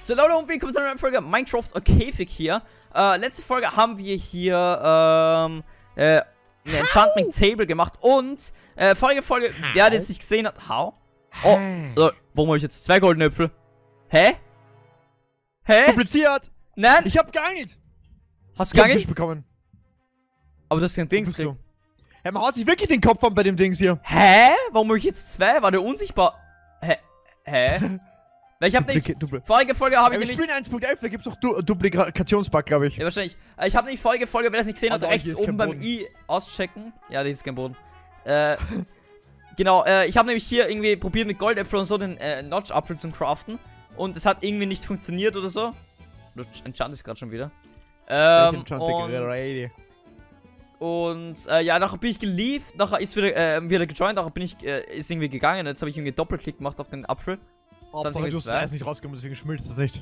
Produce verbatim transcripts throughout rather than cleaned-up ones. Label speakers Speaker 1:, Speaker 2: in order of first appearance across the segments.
Speaker 1: So Leute und willkommen zu einer neuen Folge Minecraft Käfig hier. Äh, letzte Folge haben wir hier ähm, äh, ein Enchanting Table gemacht und äh, vorige Folge, How? wer das nicht gesehen hat, how? Oh, äh, warum habe ich jetzt zwei goldene Äpfel? Hä? Hä?
Speaker 2: Kompliziert!
Speaker 1: Nein!
Speaker 2: Ich hab geeinigt!
Speaker 1: Hast du gar
Speaker 2: nicht
Speaker 1: nicht?
Speaker 2: bekommen?
Speaker 1: Aber das ist kein Dings kriegen.
Speaker 2: Hä, man haut sich wirklich den Kopf an bei dem Dings hier.
Speaker 1: Hä? Warum habe ich jetzt zwei? War der unsichtbar? Hä? Hä? Weil ich hab
Speaker 2: Dupli
Speaker 1: nicht.
Speaker 2: Dupli
Speaker 1: Vorige Folge habe ich
Speaker 2: ja, wir
Speaker 1: nämlich.
Speaker 2: spielen eins Punkt elf, da gibt's auch du Duplikationsbug, glaube ich.
Speaker 1: Ja, wahrscheinlich. Ich habe nicht vorige Folge, wer das nicht gesehen hat,
Speaker 2: oh,
Speaker 1: rechts oben beim I auschecken. Ja, die ist kein Boden. Äh. Genau, äh, ich habe nämlich hier irgendwie probiert mit Goldäpfel und so den äh, Notch-Apfel zu craften. Und es hat irgendwie nicht funktioniert oder so. Enchant ist gerade schon wieder. Ähm, und, und äh, ja, nachher bin ich geliefert, nachher ist wieder, äh, wieder gejoint, nachher bin ich, äh, ist irgendwie gegangen. Jetzt habe ich irgendwie Doppelklick gemacht auf den Apfel.
Speaker 2: Oh, du hast es nicht rausgekommen, deswegen schmilzt es nicht.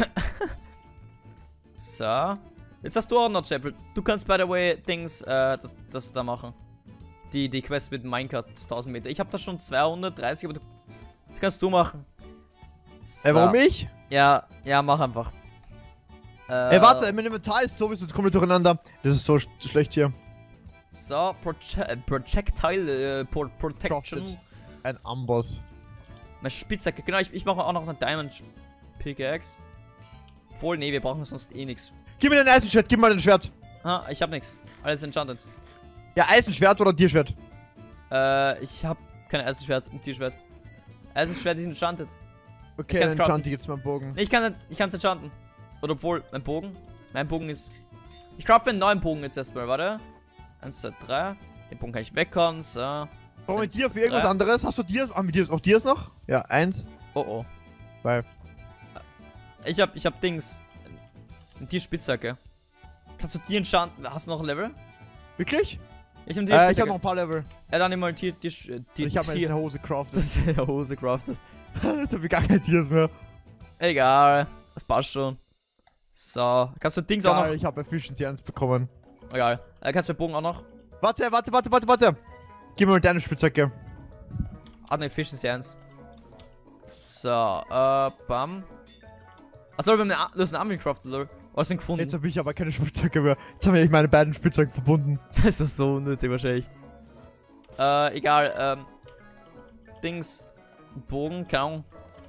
Speaker 1: So. Jetzt hast du auch noch Chapel. Du kannst, by the way, Dings, äh, das, das da machen. Die, die Quest mit Minecart, tausend Meter. Ich habe da schon zweihundertdreißig, aber du, das kannst du machen. So.
Speaker 2: Ey, warum ich?
Speaker 1: Ja, ja, mach einfach.
Speaker 2: Äh, Ey, warte, mein Inventar ist sowieso komplett durcheinander. Das ist so sch schlecht hier.
Speaker 1: So, Proje Projectile, äh, Pro Protection.
Speaker 2: Crafted. Ein Amboss.
Speaker 1: Meine Spitzhacke, genau, ich, ich mache auch noch eine Diamond Pickaxe. Obwohl, nee, wir brauchen sonst eh nichts.
Speaker 2: Gib mir dein Eisenschwert, gib mir dein Schwert.
Speaker 1: Ah, ich hab nichts. Alles enchanted.
Speaker 2: Ja, Eisenschwert oder Tierschwert?
Speaker 1: Äh, ich hab kein Eisenschwert und Tierschwert. Eisenschwert ist enchanted.
Speaker 2: Okay, dann enchant ich jetzt meinen Bogen.
Speaker 1: Nee, ich kann ich kann's enchanten. Oder obwohl, mein Bogen. Mein Bogen ist. Ich crafte einen neuen Bogen jetzt erstmal, warte. Eins, zwei, drei. Den Bogen kann ich weghauen, so.
Speaker 2: Brauchen wir Tier für irgendwas anderes? Hast du Tiers? Haben wir Tiers? Auch Tiers noch? Ja, eins.
Speaker 1: Oh oh.
Speaker 2: Zwei.
Speaker 1: Ich hab, ich hab Dings. Ein Tierspitzhacke. Kannst du Tier enchanten? Hast du noch ein Level?
Speaker 2: Wirklich?
Speaker 1: Ich hab,
Speaker 2: äh, ich hab noch ein paar Level.
Speaker 1: Ja, dann nimm mal Tier, Tier, Tier.
Speaker 2: Ich hab mir jetzt eine Hose craftet.
Speaker 1: Das ist eine Hose craftet.
Speaker 2: Jetzt hab ich gar keine Tiers mehr.
Speaker 1: Egal. Das passt schon. So. Kannst du Dings
Speaker 2: Egal,
Speaker 1: auch noch.
Speaker 2: Ich hab Efficiency eins bekommen.
Speaker 1: Egal. Äh, kannst du den Bogen auch noch?
Speaker 2: Warte, warte, warte, warte, warte. Gib mir mal deine Spitzhacke.
Speaker 1: Hat eine Efficiency eins. So, äh, bam. Achso, wir haben eine Army crafted, oder? Was denn gefunden?
Speaker 2: Jetzt hab ich aber keine Spitzhacke mehr. Jetzt haben wir meine beiden Spitzhacken verbunden.
Speaker 1: Das ist so unnötig wahrscheinlich. Äh, egal, ähm. Dings. Bogen, keine Ahnung.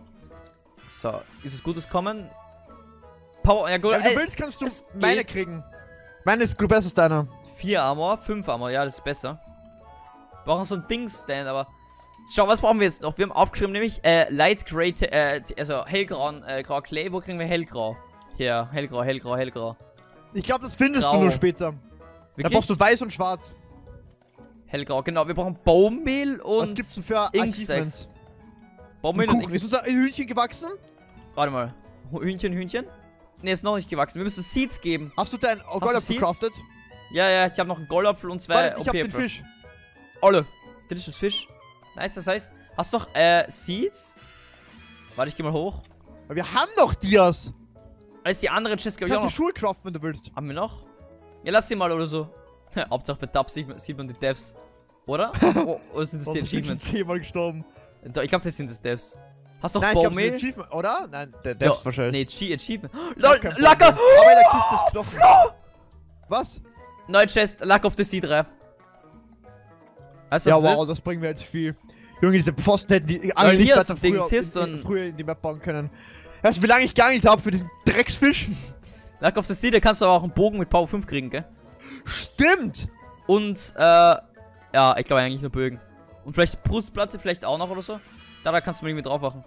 Speaker 1: So, ist es gutes Kommen? Power, ja gut.
Speaker 2: Wenn du willst, kannst du meine kriegen. Meine ist besser als deiner.
Speaker 1: Vier Armor, fünf Armor, ja, das ist besser. Wir brauchen so ein Ding-Stand, aber. Schau, was brauchen wir jetzt noch? Wir haben aufgeschrieben, nämlich, äh, Light Grey, äh, also hellgrau, äh, grau Clay. Wo kriegen wir hellgrau? Hier, hellgrau, hellgrau, hellgrau.
Speaker 2: Ich glaube, das findest
Speaker 1: Grau.
Speaker 2: du nur später.
Speaker 1: Wirklich?
Speaker 2: Da brauchst du weiß und schwarz.
Speaker 1: Hellgrau, genau. Wir brauchen Baummehl und.
Speaker 2: Was gibt's denn für
Speaker 1: Achievements? Baummehl
Speaker 2: und
Speaker 1: und
Speaker 2: Kuchen. Ist unser Hühnchen gewachsen?
Speaker 1: Warte mal. Hühnchen, Hühnchen? Ne, ist noch nicht gewachsen. Wir müssen Seeds geben.
Speaker 2: Hast du deinen Goldapfel gecraftet?
Speaker 1: Ja, ja, ich habe noch einen Goldapfel und zwei.
Speaker 2: Warte, ich hab den Fisch.
Speaker 1: Olle. Delicious Fisch. Nice, das heißt, hast du doch, äh, Seeds? Warte, ich geh mal hoch.
Speaker 2: Aber wir haben doch Dias.
Speaker 1: Als die andere Chest, glaube ich, auch
Speaker 2: noch. Kannst du Schuhe craften, wenn du willst.
Speaker 1: Haben wir noch? Ja, lass sie mal oder so. Hauptsache bei Tab sieht man, sieht man die Devs. Oder? Oh, oder sind das die Achievements?
Speaker 2: Ich bin zehnmal gestorben.
Speaker 1: Ich glaube, das sind das Devs. Hast du doch
Speaker 2: Nein,
Speaker 1: Baummehl?
Speaker 2: Ich glaub, das ist oder? Nein, der Devs ja, wahrscheinlich.
Speaker 1: Nee, Achievement. LOL, Lacker!
Speaker 2: Aber in der Kiste ist Knochen. Was?
Speaker 1: Neue Chest, Luck of the Sea drei. Weißt du,
Speaker 2: ja,
Speaker 1: was
Speaker 2: wow,
Speaker 1: ist?
Speaker 2: das bringen wir jetzt viel. Junge, diese Pfosten hätten die
Speaker 1: alle
Speaker 2: nicht
Speaker 1: besser früher,
Speaker 2: früher,
Speaker 1: in,
Speaker 2: in, früher in die Map bauen können. Weißt du, wie lange ich geangelt habe für diesen Drecksfisch?
Speaker 1: Luck of the Sea, da kannst du aber auch einen Bogen mit Power fünf kriegen, gell?
Speaker 2: Stimmt!
Speaker 1: Und, äh, ja, ich glaube eigentlich nur Bögen. Und vielleicht Brustplatte vielleicht auch noch oder so. Da, da kannst du mal irgendwie drauf machen.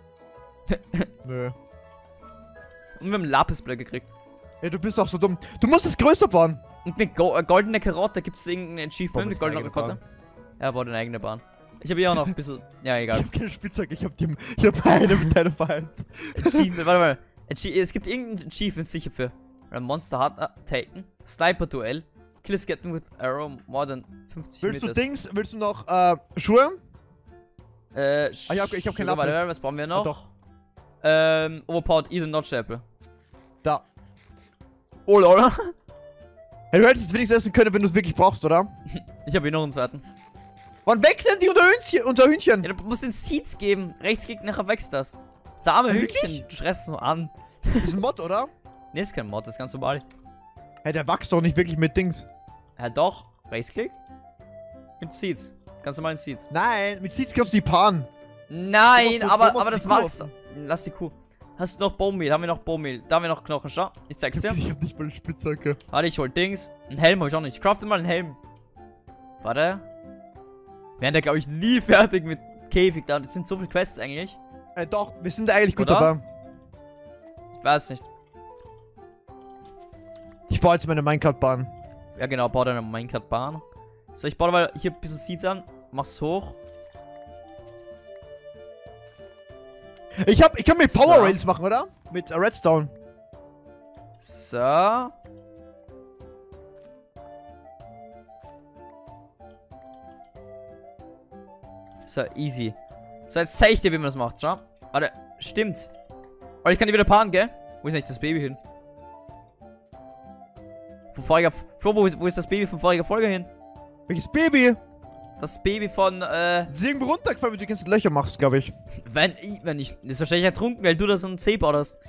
Speaker 2: Nö.
Speaker 1: Und wir haben Lapisblöcke gekriegt.
Speaker 2: Ey, du bist auch so dumm. Du musst es größer bauen.
Speaker 1: Und eine Go äh, goldene Karotte. Gibt es irgendein Achievement mit goldener Karotte?
Speaker 2: Bahn.
Speaker 1: Er baut eine eigene Bahn. Ich habe hier auch noch ein bisschen. Ja, egal.
Speaker 2: Ich hab keine Spitzhacke, ich hab die. Ich hab eine mit deiner Feind.
Speaker 1: Achievement, warte mal. Achie es gibt irgendein Achievement sicher für. Monster Hard uh, taken. Sniper Duell. Kills getting with arrow more than fünfzig
Speaker 2: Willst
Speaker 1: Meters.
Speaker 2: du Dings? Willst du noch äh, Schuhe?
Speaker 1: Äh,
Speaker 2: ah, ich hab, ich hab kein
Speaker 1: Lapis.
Speaker 2: Lapis.
Speaker 1: Warte, was brauchen wir noch?
Speaker 2: Oh, doch.
Speaker 1: Ähm, Overpowered Either Notch Apple.
Speaker 2: Da.
Speaker 1: Oh, oder?
Speaker 2: Hey, du hättest es wenigstens essen können, wenn du es wirklich brauchst, oder?
Speaker 1: Ich habe hier noch einen zweiten.
Speaker 2: Wann wechseln die unter Hühnchen? Unter Hühnchen?
Speaker 1: Ja, du musst den Seeds geben. Rechtsklick, nachher wächst das. Das arme
Speaker 2: Wirklich?
Speaker 1: Hühnchen, du schreist nur an.
Speaker 2: Das ist ein Mod, oder?
Speaker 1: Ne, ist kein Mod, das ist ganz normal.
Speaker 2: Hey, der wächst doch nicht wirklich mit Dings.
Speaker 1: Ja, doch. Rechtsklick. Mit Seeds. Ganz normalen Seeds.
Speaker 2: Nein, mit Seeds kannst du die paaren.
Speaker 1: Nein,
Speaker 2: Du musst- du
Speaker 1: aber,
Speaker 2: musst
Speaker 1: aber
Speaker 2: die
Speaker 1: das
Speaker 2: Kuh
Speaker 1: war's.
Speaker 2: offen.
Speaker 1: Lass die Kuh. Hast du noch Bohnenmehl? Haben wir noch Bohnenmehl? Da haben wir noch Knochen, schau. Ich zeig's dir.
Speaker 2: Ich hab nicht mal eine Spitzhacke.
Speaker 1: Warte, ich hol Dings. Ein Helm hol ich auch nicht. Ich crafte mal einen Helm. Warte. Wir werden da, glaube ich, nie fertig mit Käfig da. Das sind so viele Quests eigentlich.
Speaker 2: Äh, doch, wir sind eigentlich gut
Speaker 1: Oder?
Speaker 2: dabei.
Speaker 1: Ich weiß nicht.
Speaker 2: Ich baue jetzt meine Minecraft-Bahn.
Speaker 1: Ja, genau. Bau deine Minecraft-Bahn. So, ich baue mal hier ein bisschen Seeds an. Mach's hoch.
Speaker 2: Ich hab, ich kann mit
Speaker 1: So.
Speaker 2: Power Rails machen, oder? Mit äh, Redstone.
Speaker 1: So. So, easy. So, jetzt zeig ich dir, wie man das macht, schau. Warte, stimmt. Aber ich kann die wieder paaren, gell? Wo ist eigentlich das Baby hin? Von voriger... Flo, wo ist, wo ist das Baby von voriger Folge hin?
Speaker 2: Welches Baby?
Speaker 1: Das Baby von, äh...
Speaker 2: Das ist irgendwo runtergefallen, wenn du die ganzen Löcher machst, glaube ich.
Speaker 1: Wenn ich... Wenn ich... Das ist wahrscheinlich ertrunken, weil du da so ein C baust.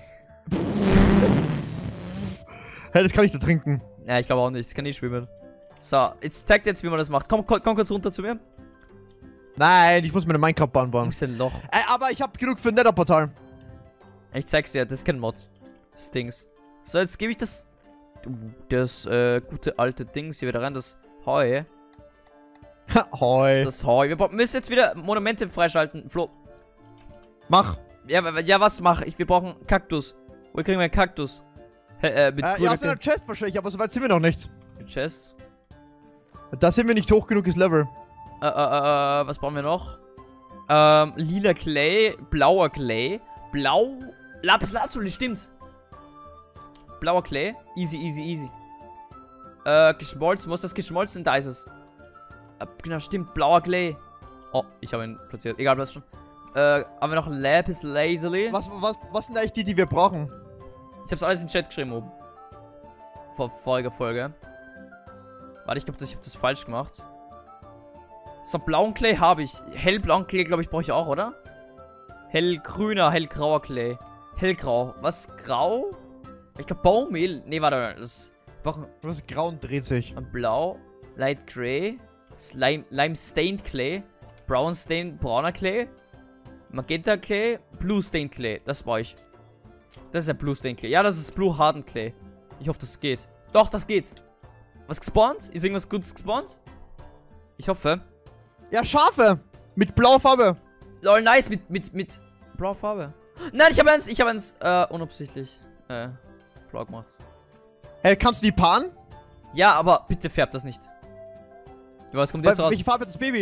Speaker 2: Hey, das kann ich da trinken.
Speaker 1: Ja, ich glaube auch nicht. Das kann nicht schwimmen. So, jetzt zeigt jetzt, wie man das macht. Komm, komm, komm kurz runter zu mir.
Speaker 2: Nein, ich muss meine Minecraft-Bahn
Speaker 1: Du
Speaker 2: bauen.
Speaker 1: bist ein Loch.
Speaker 2: Ey, aber ich habe genug für ein Nether-Portal.
Speaker 1: Ich zeig's dir, das ist kein Mod. Das Dings. So, jetzt gebe ich das. Das äh, gute alte Dings hier wieder rein. Das Heu.
Speaker 2: Hoi.
Speaker 1: Das Heu. Wir bra- müssen jetzt wieder Monumente freischalten. Flo.
Speaker 2: Mach.
Speaker 1: Ja, wa- ja, was mache ich? Wir brauchen Kaktus. Wo kriegen wir einen Kaktus? Hä, äh, mit
Speaker 2: Äh, ja,
Speaker 1: grüner
Speaker 2: aus einer Chest wahrscheinlich, aber so weit sind wir noch nicht.
Speaker 1: Chest.
Speaker 2: Da sind wir nicht hoch genuges Level.
Speaker 1: Äh, äh, äh, was brauchen wir noch? Ähm, lila Clay, blauer Clay, blau, Lapis Lazuli, stimmt. Blauer Clay, easy, easy, easy. Äh, geschmolzen, wo ist das geschmolzen? Da ist es. Äh, genau, stimmt, blauer Clay. Oh, ich habe ihn platziert, egal, was schon. Äh, haben wir noch Lapis Lazuli?
Speaker 2: Was, was, was sind eigentlich die, die wir brauchen?
Speaker 1: Ich hab's alles in den Chat geschrieben oben. Vor voriger Folge. Warte, ich glaube, ich habe das falsch gemacht. So, blauen Clay habe ich. Hellblauen Clay, glaube ich, brauche ich auch, oder? Hellgrüner, hellgrauer Clay. Hellgrau. Was? Grau? Ich glaube, Baummehl. Nee, warte. Das brauchen
Speaker 2: Was Grauen dreht sich.
Speaker 1: wir. Blau. Light Grey. Slime, Lime Stained Clay. Brown Stained, brauner Clay. Magenta Clay. Blue Stained Clay. Das brauche ich. Das ist ja Blue Stained Clay. Ja, das ist Blue Hardened Clay. Ich hoffe, das geht. Doch, das geht. Was gespawnt? Ist irgendwas Gutes gespawnt? Ich hoffe.
Speaker 2: Ja, Schafe! Mit blauer Farbe.
Speaker 1: Lol, nice, mit, mit, mit blauer Farbe. Nein, ich habe eins, ich habe eins, äh, unabsichtlich, äh, blau gemacht.
Speaker 2: Hey, kannst du die paaren?
Speaker 1: Ja, aber bitte färb das nicht. Was kommt jetzt
Speaker 2: Weil,
Speaker 1: raus?
Speaker 2: welche Farbe hat das Baby?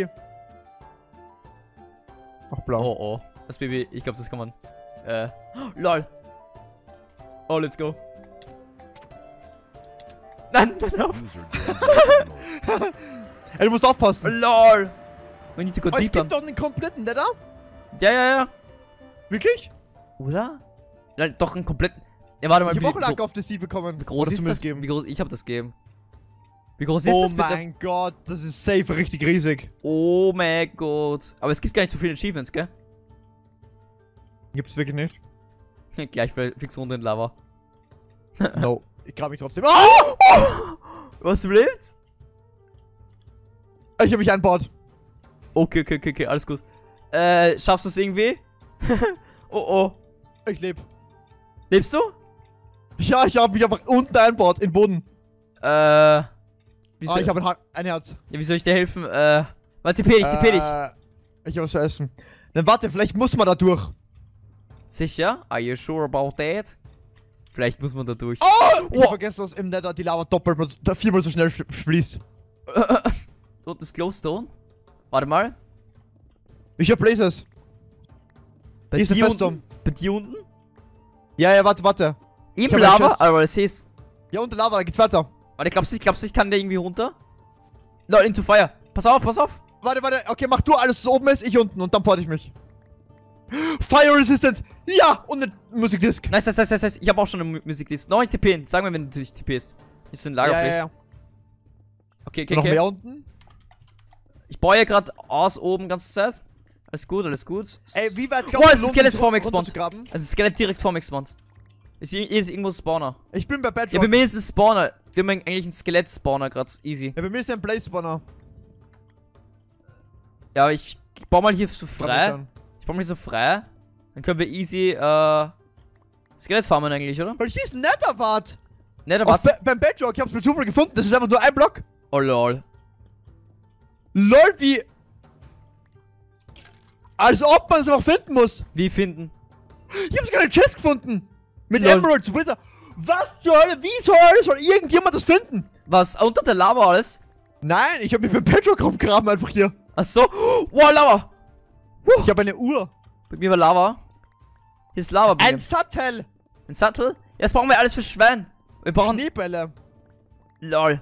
Speaker 2: Ach, blau.
Speaker 1: Oh, oh. Das Baby, ich glaube, das kann man, äh, lol. Oh, let's go. Nein, nein, auf.
Speaker 2: Ey, du musst aufpassen.
Speaker 1: Lol. We need to go
Speaker 2: Aber es
Speaker 1: deeper.
Speaker 2: gibt doch einen kompletten Nether?
Speaker 1: Ja, ja, ja.
Speaker 2: Wirklich?
Speaker 1: Oder? Nein, doch, einen kompletten. Ja, warte mal,
Speaker 2: Ich
Speaker 1: wie,
Speaker 2: hab auch
Speaker 1: wie,
Speaker 2: Lack auf das Sie bekommen.
Speaker 1: wie groß
Speaker 2: Oder
Speaker 1: ist das?
Speaker 2: zumindest geben.
Speaker 1: Wie groß, ich habe das gegeben. Wie groß ist
Speaker 2: Oh
Speaker 1: das bitte?
Speaker 2: mein Gott, das ist safe richtig riesig.
Speaker 1: Oh mein Gott. Aber es gibt gar nicht so viele Achievements, gell?
Speaker 2: Gibt's wirklich nicht?
Speaker 1: Gleich fix runter in Lava.
Speaker 2: No. Ich grab mich trotzdem. Oh!
Speaker 1: Was willst?
Speaker 2: Ich hab mich einbaut.
Speaker 1: Okay, okay, okay, okay, alles gut. Äh, schaffst du es irgendwie? Oh, oh.
Speaker 2: Ich leb.
Speaker 1: Lebst du?
Speaker 2: Ja, ich hab mich einfach unten einbaut, in den Boden.
Speaker 1: Äh. Wie
Speaker 2: Ah,
Speaker 1: soll,
Speaker 2: ich hab ein, ha ein Herz.
Speaker 1: ja, wie soll ich dir helfen? Äh. Warte, T P dich, T P dich.
Speaker 2: Äh, ich hab was zu essen. Dann warte, vielleicht muss man da durch.
Speaker 1: Sicher? Are you sure about that? Vielleicht muss man da durch.
Speaker 2: Oh! Ich
Speaker 1: Oh.
Speaker 2: hab vergessen, dass im Nether die Lava doppelt, viermal so schnell fließt.
Speaker 1: Und das Glowstone? Warte mal.
Speaker 2: Ich hab Blazes.
Speaker 1: Bei
Speaker 2: Hier ist
Speaker 1: dir
Speaker 2: der Festung.
Speaker 1: unten? Bei dir unten?
Speaker 2: Ja, ja, warte, warte.
Speaker 1: Im
Speaker 2: hab eine
Speaker 1: Lava?
Speaker 2: Chest.
Speaker 1: Aber ich seh's.
Speaker 2: Ja, unter Lava, da geht's weiter.
Speaker 1: Warte, glaubst du, ich glaubst du, ich kann der irgendwie runter? Lol, into fire. Pass auf, pass auf.
Speaker 2: Warte, warte. Okay, mach du alles, was oben ist, ich unten und dann porte ich mich. Fire Resistance. Ja, und eine Musikdisk.
Speaker 1: Nice, nice, nice, nice, nice. Ich habe auch schon eine Mu- Musikliste. Noch ein T P. Sag mir, wenn du dich T Pst. Ist so ein
Speaker 2: Ja,
Speaker 1: Lagerpflicht.
Speaker 2: ja, ja.
Speaker 1: Okay, okay,
Speaker 2: Noch
Speaker 1: okay.
Speaker 2: mehr unten?
Speaker 1: Ich baue ja gerade aus oben ganze Zeit. Alles gut, alles gut.
Speaker 2: Ey, wie weit
Speaker 1: Oh,
Speaker 2: glaubst
Speaker 1: es ist ein Skelett vor mir
Speaker 2: runter
Speaker 1: gespawnt.
Speaker 2: zu graben?
Speaker 1: Also Skelett direkt vor mir gespawnt. Ist hier hier ist irgendwo Spawner.
Speaker 2: Ich bin bei Bedrock.
Speaker 1: Ja, bei mir ist es Spawner. Wir haben eigentlich einen Skelett-Spawner gerade. Easy.
Speaker 2: Ja, bei mir ist ein Blaze Spawner.
Speaker 1: Ja, ich, ich baue mal hier so
Speaker 2: Komm
Speaker 1: frei.
Speaker 2: schon.
Speaker 1: Ich baue mal hier so frei. Dann können wir easy, äh, Skelett farmen eigentlich, oder?
Speaker 2: Weil hier ist ein Netherwart.
Speaker 1: Ne, da
Speaker 2: Auf
Speaker 1: war's.
Speaker 2: Be beim Bedrock, ich hab's mit Zufall gefunden. Das ist einfach nur ein Block.
Speaker 1: Oh lol.
Speaker 2: Lol, wie... Als ob man es einfach finden muss.
Speaker 1: Wie finden?
Speaker 2: Ich hab's gerade in Chest gefunden. Mit
Speaker 1: Lol.
Speaker 2: Emeralds, Wither. Was zur Hölle? Wie zur Hölle soll irgendjemand das finden?
Speaker 1: Was? Unter der Lava alles?
Speaker 2: Nein, ich hab mich beim Bedrock rumgraben einfach hier.
Speaker 1: Ach so. Wow, Lava.
Speaker 2: Ich habe eine Uhr.
Speaker 1: Bei mir war Lava. Hier ist Lava bei
Speaker 2: Ein
Speaker 1: mir.
Speaker 2: Sattel.
Speaker 1: Ein Sattel? Ja, das brauchen wir alles für Schwein. Wir brauchen...
Speaker 2: Schneebälle.
Speaker 1: Lol.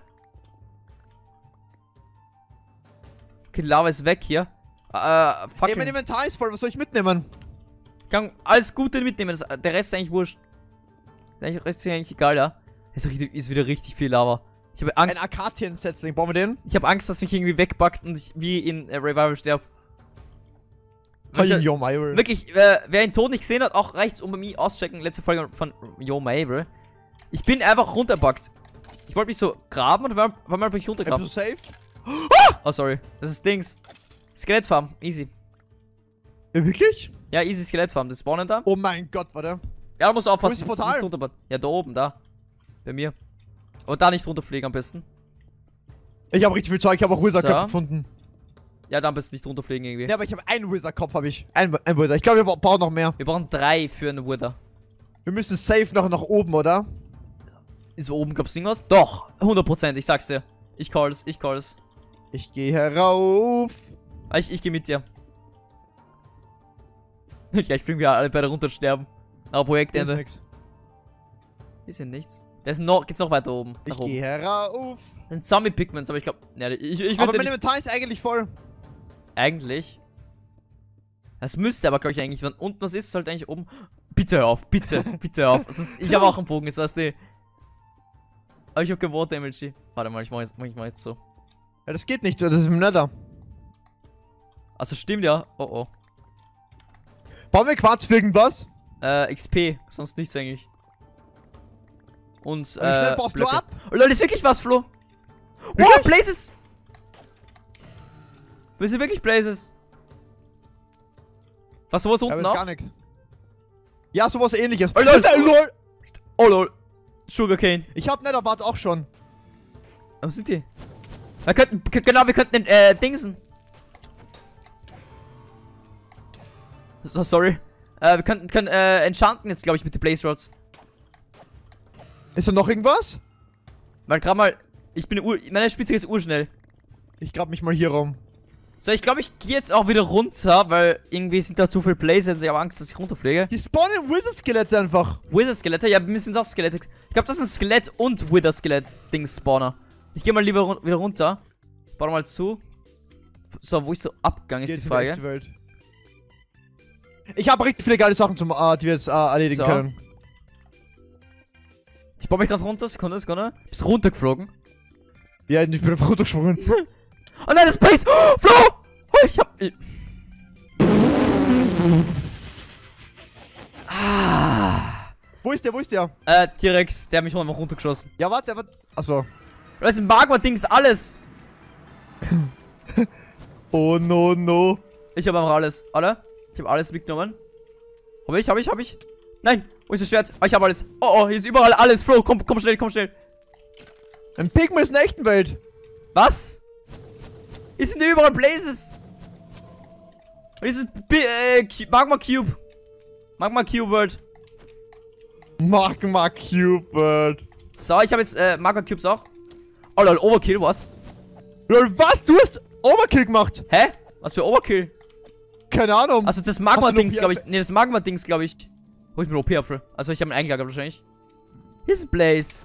Speaker 1: Okay, Lava ist weg hier. Äh, fuck.
Speaker 2: Ey, mein Inventar ist voll. Was soll ich mitnehmen?
Speaker 1: Kann alles Gute mitnehmen. Das, der Rest ist eigentlich wurscht. Der Rest ist eigentlich egal, ja. Ist, richtig, ist wieder richtig viel Lava. Ich habe
Speaker 2: Ein
Speaker 1: Angst.
Speaker 2: Akazien-Setzling. Brauchen wir den?
Speaker 1: Ich habe Angst, dass mich irgendwie wegbackt und ich wie in äh, Revival sterbe.
Speaker 2: Hey, yo, Myra.
Speaker 1: Wirklich, äh, wer ihn tot nicht gesehen hat, auch rechts um bei mir auschecken. Letzte Folge von Yo Mabel. Ich bin einfach runterbackt. Ich wollte mich so graben und war, war mal bin ich runtergraben.
Speaker 2: Bist du safe?
Speaker 1: Oh, sorry. Das ist Dings. Skelettfarm. Easy.
Speaker 2: Ja, wirklich?
Speaker 1: Ja, easy Skelettfarm. Das spawnen da.
Speaker 2: Oh mein Gott, warte.
Speaker 1: Ja, du musst aufpassen.
Speaker 2: Wo ist das Portal?
Speaker 1: Nicht runter- Ja, da oben, da. Bei mir. Aber da nicht runterfliegen am besten.
Speaker 2: Ich habe richtig viel Zeug. Ich habe auch Wizard-Köpfe
Speaker 1: So.
Speaker 2: gefunden.
Speaker 1: Ja, da am besten nicht runterfliegen irgendwie.
Speaker 2: Ja, aber ich habe einen Wizard-Kopf, habe ich. Ein, ein Wizard. Ich glaube, wir bra- brauchen noch mehr.
Speaker 1: Wir brauchen drei für eine Wither.
Speaker 2: Wir müssen safe noch nach oben, oder?
Speaker 1: Ist oben, gab's irgendwas? Doch, hundert Prozent, ich sag's dir. Ich call's, ich call's.
Speaker 2: Ich gehe herauf.
Speaker 1: Ah, Ich, ich geh mit dir. Gleich fliegen wir alle beide runter und sterben. Aber
Speaker 2: Hier ist
Speaker 1: Projektende.
Speaker 2: nix.
Speaker 1: Hier ist ja nichts. Da ist noch, geht's noch weiter oben.
Speaker 2: Ich
Speaker 1: Nach oben.
Speaker 2: gehe herauf.
Speaker 1: Das sind Zombie-Pigments, aber ich glaube, ja, ich, ich
Speaker 2: Aber
Speaker 1: würde
Speaker 2: mein
Speaker 1: nicht,
Speaker 2: Inventar ist eigentlich voll.
Speaker 1: eigentlich. Das müsste aber, glaube ich, eigentlich, wenn unten was ist, sollte eigentlich oben. Bitte hör auf, bitte, bitte hör auf. Sonst, ich habe auch einen Bogen, jetzt weißt du. Aber ich habe kein Water Damage. Warte mal, ich mach jetzt, mach ich mal jetzt so.
Speaker 2: Ja, das geht nicht. Das ist im Nether.
Speaker 1: Also stimmt ja. Oh oh.
Speaker 2: Bauen wir Quarz für irgendwas?
Speaker 1: Äh, X P, sonst nichts eigentlich. Und,
Speaker 2: Wie schnell
Speaker 1: äh,
Speaker 2: baust
Speaker 1: Blöcke.
Speaker 2: du ab?
Speaker 1: Oh Leute, ist wirklich was, Flo? Wow,
Speaker 2: Wirklich?
Speaker 1: Blazes! Wir sind wirklich Blazes. Was, sowas
Speaker 2: Ja, aber
Speaker 1: unten
Speaker 2: ist
Speaker 1: auch?
Speaker 2: gar nichts. Ja, sowas ähnliches.
Speaker 1: Oh, lol. Oh lol. Sugarcane.
Speaker 2: Ich hab Netherwart auch schon.
Speaker 1: Wo sind die? Wir könnten, k- genau, wir könnten den, äh, Dingsen. So, sorry. Äh, wir könnten, können, äh, enchanten jetzt, glaube ich, mit den Blaze Rods.
Speaker 2: Ist da noch irgendwas?
Speaker 1: Weil gerade mal, ich bin, ur, meine Spitzhacke ist urschnell.
Speaker 2: Ich grab mich mal hier rum.
Speaker 1: So, ich glaube, ich gehe jetzt auch wieder runter, weil irgendwie sind da zu viele Blaze und ich habe Angst, dass ich runterfliege.
Speaker 2: Hier spawnen Wizard-Skelette einfach.
Speaker 1: Wither-Skelette? Ja, bei mir sind auch Skelette. Ich glaube, das ist ein Skelett und Wither-Skelett-Dings-Spawner. Ich gehe mal lieber run wieder runter. Bau mal zu. So, wo ich so abgang ist
Speaker 2: Geht
Speaker 1: die
Speaker 2: in die echte
Speaker 1: Frage.
Speaker 2: Welt. Ich habe richtig viele geile Sachen, zum, äh, die wir jetzt äh, erledigen
Speaker 1: So.
Speaker 2: können.
Speaker 1: Ich baue mich gerade runter, Sekunde, Sekunde. Bist runtergeflogen.
Speaker 2: Ja, ich bin einfach runtergesprungen.
Speaker 1: Oh nein, das Blaze! Oh, Flo! Oh, ich hab... Ich ah.
Speaker 2: Wo ist der, wo ist der?
Speaker 1: Äh, T-Rex, der hat mich einfach runtergeschossen.
Speaker 2: Ja, warte, der wird... Achso.
Speaker 1: Das ist ein Magma-Dings, alles!
Speaker 2: Oh, no, no.
Speaker 1: Ich habe einfach alles. Alle? Ich habe alles mitgenommen. Hab ich, hab ich, hab ich? Nein! Wo ist das Schwert? Oh, ich habe alles. Oh, oh, hier ist überall alles. Flo, komm, komm schnell, komm schnell.
Speaker 2: Ein Pigment ist in der echten Welt.
Speaker 1: Was? Hier sind überall Blazes. Hier ist Bi äh, Cu- Magma Cube. Magma Cube World.
Speaker 2: Magma Cube.
Speaker 1: So, ich habe jetzt äh, Magma Cubes auch. Oh lol, Overkill, was?
Speaker 2: Lol, was? Du hast Overkill gemacht?
Speaker 1: Hä? Was für Overkill?
Speaker 2: Keine Ahnung.
Speaker 1: Also das
Speaker 2: Hast du
Speaker 1: Magma-Dings,
Speaker 2: noch-
Speaker 1: glaube ich. Ne, das Magma-Dings, glaube ich. Wo ist mein O P-Apfel? Also ich habe einen eingelagert wahrscheinlich. Hier ist ein Blaze.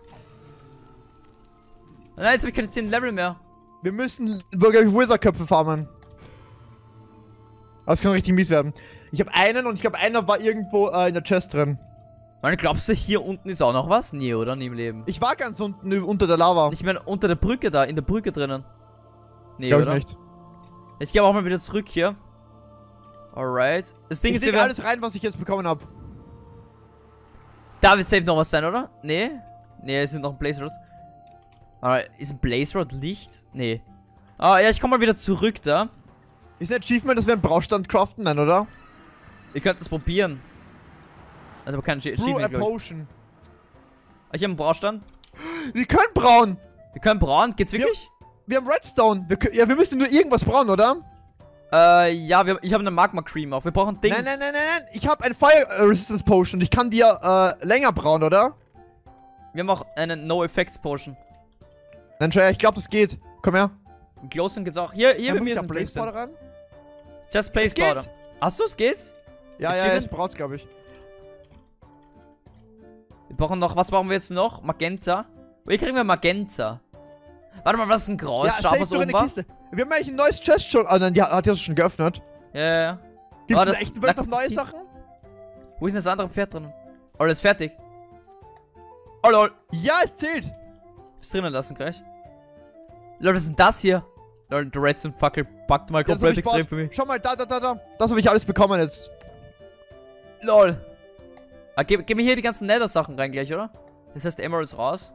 Speaker 1: Nein, jetzt habe ich keine zehn Level mehr.
Speaker 2: Wir müssen wirklich Wither-Köpfe farmen. Aber es kann richtig mies werden. Ich habe einen und ich glaube, einer war irgendwo äh, in der Chest drin.
Speaker 1: Meine, glaubst du, hier unten ist auch noch was? Nee, oder? Nie im Leben.
Speaker 2: Ich war ganz unten unter der Lava.
Speaker 1: Ich meine, unter der Brücke da, in der Brücke drinnen. Nee,
Speaker 2: Glaub ich
Speaker 1: oder?
Speaker 2: nicht.
Speaker 1: Ich gehe auch mal wieder zurück hier. Alright. Das Ding
Speaker 2: Ich
Speaker 1: ist, wir
Speaker 2: leg
Speaker 1: werden...
Speaker 2: alles rein, was ich jetzt bekommen habe.
Speaker 1: Da wird safe noch was sein, oder? Nee? Nee, es ist noch ein Blaze Rod. Aber ist ein Blaze Rod Licht? Nee. Ah, ja, ich komme mal wieder zurück da.
Speaker 2: Ist ein Achievement, dass wir einen Braustand craften? Nein, oder?
Speaker 1: Ihr könnt das probieren. Also aber kein
Speaker 2: Brew a
Speaker 1: Achievement, glaub ich.
Speaker 2: Potion.
Speaker 1: Ich habe einen Braustand.
Speaker 2: Wir können brauen.
Speaker 1: Wir können brauen. Geht's wirklich?
Speaker 2: Wir haben Redstone. Wir können, ja, wir müssen nur irgendwas brauen, oder?
Speaker 1: Äh, ja, wir, ich habe eine Magma Cream auf. Wir brauchen Dings.
Speaker 2: Nein, nein, nein, nein, nein. Ich habe ein Fire äh, Resistance Potion. Ich kann dir äh, länger brauen, oder?
Speaker 1: Wir haben auch eine No Effects Potion.
Speaker 2: Nein, Trey, ich glaube, das geht. Komm her.
Speaker 1: Glowstone geht's auch. Hier, hier
Speaker 2: Dann
Speaker 1: bei
Speaker 2: muss
Speaker 1: mir
Speaker 2: ich
Speaker 1: ist
Speaker 2: da
Speaker 1: ein
Speaker 2: Blaze
Speaker 1: Blaze
Speaker 2: Powder ran?
Speaker 1: Just Blaze
Speaker 2: Es geht.
Speaker 1: Powder. Achso, es geht's?
Speaker 2: Ja, ja,
Speaker 1: Achievement?
Speaker 2: es braut, glaube ich.
Speaker 1: Wir brauchen noch, was brauchen wir jetzt noch? Magenta. Wie kriegen wir Magenta? Warte mal, was ist ein graues
Speaker 2: Ja,
Speaker 1: Schaf,
Speaker 2: safe
Speaker 1: was
Speaker 2: doch in
Speaker 1: oben
Speaker 2: der
Speaker 1: war?
Speaker 2: Kiste. Wir haben eigentlich ein neues Chest schon. Ah, nein, die hat, hat die das schon geöffnet.
Speaker 1: Ja, ja, ja.
Speaker 2: Gibt's
Speaker 1: Ah,
Speaker 2: in
Speaker 1: das-
Speaker 2: der echten Welt noch
Speaker 1: Lack-
Speaker 2: neue Sachen?
Speaker 1: Wo ist denn das andere Pferd drin? Oh, das ist fertig. Oh, lol.
Speaker 2: Ja, es zählt.
Speaker 1: Ist drinnen lassen gleich. Lol, was ist denn das hier? Lol, der Redstone Fackel packt mal
Speaker 2: Ja, das hab
Speaker 1: komplett
Speaker 2: ich
Speaker 1: extrem
Speaker 2: gebaut.
Speaker 1: für mich.
Speaker 2: Schau mal, da, da, da, da. Das habe ich alles bekommen jetzt.
Speaker 1: Lol. Ah, gib, gib mir hier die ganzen Nether-Sachen rein gleich, oder? Das heißt, Emeralds raus.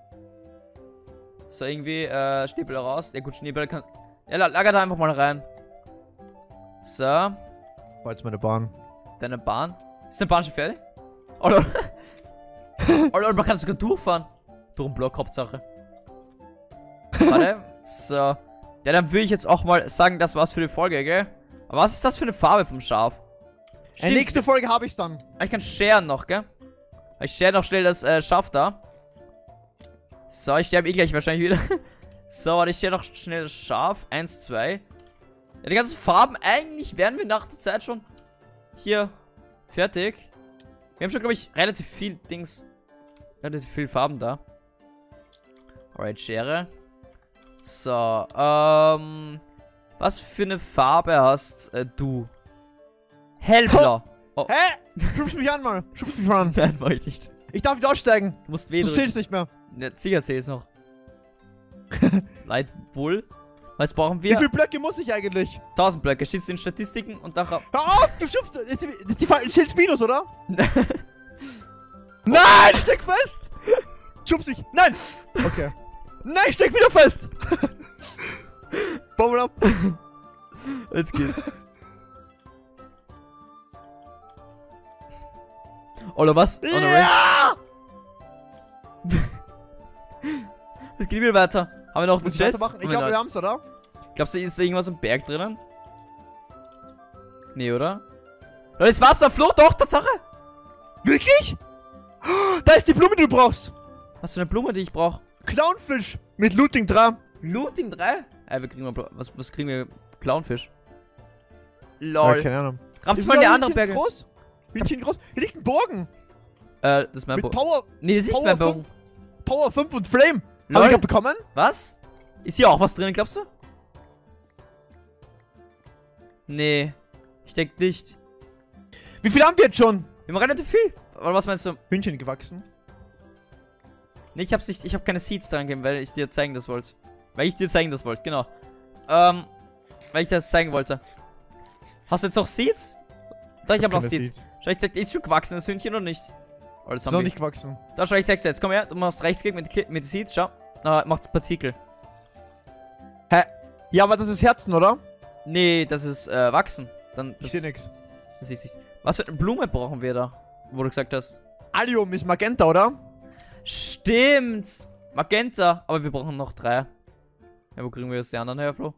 Speaker 1: So, irgendwie, äh, Schneebälle raus. Ja gut, Schneebälle kann... Ja, la- lager da einfach mal rein. So.
Speaker 2: War jetzt meine Bahn.
Speaker 1: Deine Bahn. Ist deine Bahn schon fertig? Oh lol. Oh lol, man kann sogar durchfahren. Durch den Block, Hauptsache. Warte. So. Ja, dann würde ich jetzt auch mal sagen, das war's für die Folge, gell? Aber was ist das für eine Farbe vom Schaf?
Speaker 2: In
Speaker 1: Stimmt.
Speaker 2: der nächsten Folge habe ich's dann.
Speaker 1: Ich kann scheren noch, gell? Ich schere noch schnell das äh, Schaf da. So, ich sterbe eh gleich wahrscheinlich wieder. So, warte, ich schere noch schnell das Schaf. Eins, zwei. Ja, die ganzen Farben, eigentlich wären wir nach der Zeit schon hier fertig. Wir haben schon, glaube ich, relativ viel Dings. Relativ viel Farben da. Alright, Schere. So, ähm. Was für eine Farbe hast äh, du? Hellblau. Oh.
Speaker 2: Hä? Schubst mich an, mal. Schubst mich mal an.
Speaker 1: Nein, mach ich nicht.
Speaker 2: Ich darf nicht aussteigen.
Speaker 1: Du musst weh
Speaker 2: Das
Speaker 1: drücken.
Speaker 2: zählt nicht mehr.
Speaker 1: Ja, sicher zählt's noch. Light Bull. Was brauchen
Speaker 2: Wie
Speaker 1: wir?
Speaker 2: viele Blöcke muss ich eigentlich?
Speaker 1: tausend Blöcke. Steht's in Statistiken und nachher.
Speaker 2: Hör auf, du schubst. Ist die, ist die Fall- zählt's Minus, oder? Nein, ich steck fest. Schubst mich. Nein. Okay. Nein, ich steck wieder fest. Baum ab.
Speaker 1: Jetzt geht's. Oder was? Oh, no way.
Speaker 2: Ja!
Speaker 1: Es geht wieder weiter. Haben wir noch einen
Speaker 2: Muss ich
Speaker 1: Chest?
Speaker 2: weitermachen? Ich
Speaker 1: Haben wir
Speaker 2: glaube, wir
Speaker 1: noch-
Speaker 2: haben's, oder?
Speaker 1: Glaubst du, ist da irgendwas am Berg drinnen? Nee, oder? Leute, das Wasser floh doch, Tatsache.
Speaker 2: Wirklich? Da ist die Blume, die du brauchst.
Speaker 1: Was für eine Blume, die ich brauche?
Speaker 2: Clownfisch mit Looting drei.
Speaker 1: Looting drei? Äh, wir kriegen mal. Bla- Was, was kriegen wir? Clownfisch. Lol.
Speaker 2: Ja, keine Ahnung.
Speaker 1: Grabt
Speaker 2: Ist
Speaker 1: mal
Speaker 2: das
Speaker 1: die
Speaker 2: auch
Speaker 1: anderen
Speaker 2: Hühnchen
Speaker 1: Berge.
Speaker 2: groß? Hühnchen groß? Hier liegt ein Bogen.
Speaker 1: Äh, das ist mein
Speaker 2: Mit
Speaker 1: Bo.
Speaker 2: Power,
Speaker 1: Nee, das ist nicht
Speaker 2: Power
Speaker 1: mein Bogen.
Speaker 2: fünf, Power fünf und Flame.
Speaker 1: Lol.
Speaker 2: Hab ich grad bekommen?
Speaker 1: Was? Ist hier auch was drin, glaubst du? Nee. Ich denke nicht.
Speaker 2: Wie viel haben wir jetzt schon?
Speaker 1: Wir haben relativ viel. Oder was meinst du?
Speaker 2: Hühnchen gewachsen.
Speaker 1: Nee, ich hab's nicht. Ich hab keine Seeds dran gegeben, weil ich dir zeigen das wollte. Weil ich dir zeigen das wollte, genau. Ähm, weil ich das zeigen wollte. Hast du jetzt noch Seeds? Doch, ich hab noch
Speaker 2: Keine
Speaker 1: Seeds.
Speaker 2: Seeds.
Speaker 1: Schau, ich zeig, ist schon gewachsen, das Hühnchen oder nicht? Oh, das
Speaker 2: Ist
Speaker 1: haben
Speaker 2: noch
Speaker 1: wir.
Speaker 2: nicht gewachsen.
Speaker 1: Da schau, ich sag's dir jetzt. Komm her, du machst Rechtsklick mit, mit den Seeds, schau. Na, macht's Partikel.
Speaker 2: Hä? Ja, aber das ist Herzen, oder?
Speaker 1: Nee, das ist äh, wachsen. Dann,
Speaker 2: Ich
Speaker 1: das,
Speaker 2: seh nix.
Speaker 1: das ist nicht. Was für eine Blume brauchen wir da? Wo du gesagt hast.
Speaker 2: Allium ist Magenta, oder?
Speaker 1: Stimmt! Magenta. Aber wir brauchen noch drei. Ja, wo kriegen wir jetzt die anderen her, Flo?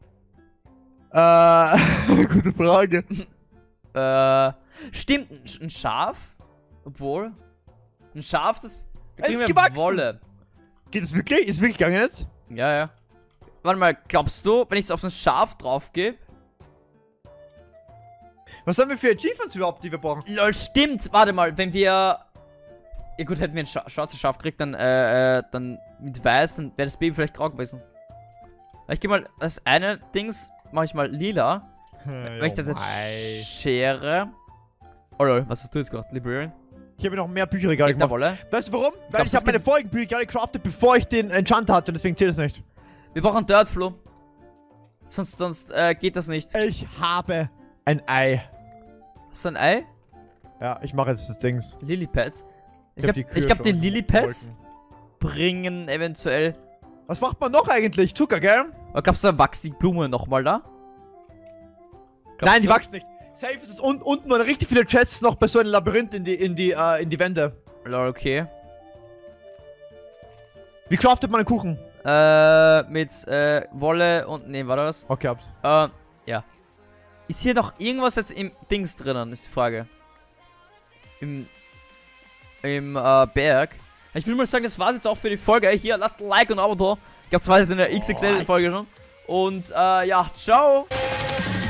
Speaker 2: Äh, gute Frage.
Speaker 1: Äh, stimmt, ein, Sch- ein Schaf? Obwohl. Ein Schaf, das. Da
Speaker 2: Es
Speaker 1: kriegen
Speaker 2: ist
Speaker 1: wir
Speaker 2: gewachsen.
Speaker 1: Wolle.
Speaker 2: Geht es wirklich? Ist wirklich gegangen jetzt?
Speaker 1: Ja, ja. Warte mal, glaubst du, wenn ich es auf ein Schaf drauf gebe?
Speaker 2: Was haben wir für Achievements überhaupt, die wir brauchen?
Speaker 1: Lol, stimmt. Warte mal, wenn wir. Ja gut, hätten wir ein Scha schwarzes Schaf gekriegt, dann, äh, äh, dann mit weiß, dann wäre das Baby vielleicht grau gewesen. Ich gehe mal, das eine Dings mache ich mal lila. Wenn ich das jetzt schere. Oh lol, was hast du jetzt gemacht, Librarian?
Speaker 2: Ich habe noch mehr Bücherregale
Speaker 1: Gegner
Speaker 2: gemacht.
Speaker 1: Wolle.
Speaker 2: Weißt du warum? Weil
Speaker 1: Glaubst
Speaker 2: ich
Speaker 1: du,
Speaker 2: habe meine
Speaker 1: es
Speaker 2: vorigen Bücherregale craftet, bevor ich den Enchanter hatte und deswegen zählt es nicht.
Speaker 1: Wir brauchen Dirt, Flo. Sonst, sonst, äh, geht das nicht.
Speaker 2: Ich habe ein Ei.
Speaker 1: Hast du ein Ei?
Speaker 2: Ja, ich mache jetzt das Dings.
Speaker 1: Lilypads. Ich,
Speaker 2: hab
Speaker 1: hab,
Speaker 2: die
Speaker 1: ich
Speaker 2: Kühe
Speaker 1: glaube, die
Speaker 2: schon
Speaker 1: Lilypads
Speaker 2: geholfen.
Speaker 1: bringen eventuell.
Speaker 2: Was macht man noch eigentlich? Zucker, gell?
Speaker 1: Oder glaubst du, da wachsen die Blumen nochmal da? Glaubst
Speaker 2: Nein, die
Speaker 1: du?
Speaker 2: wachsen nicht. Safe ist es un unten oder richtig viele Chests noch bei so einem Labyrinth in die, in die, äh, in die Wände.
Speaker 1: Lol, okay.
Speaker 2: Wie craftet man einen Kuchen?
Speaker 1: Äh, mit, äh, Wolle und, nee, war das?
Speaker 2: Okay, hab's.
Speaker 1: Äh, ja. Ist hier noch irgendwas jetzt im Dings drinnen, ist die Frage. Im, im, äh, Berg. Ich will mal sagen, das war's jetzt auch für die Folge. Hier, lasst ein Like und ein Abo da. Ich glaube, das war jetzt in der X X L-Folge schon. Und, äh, ja, ciao.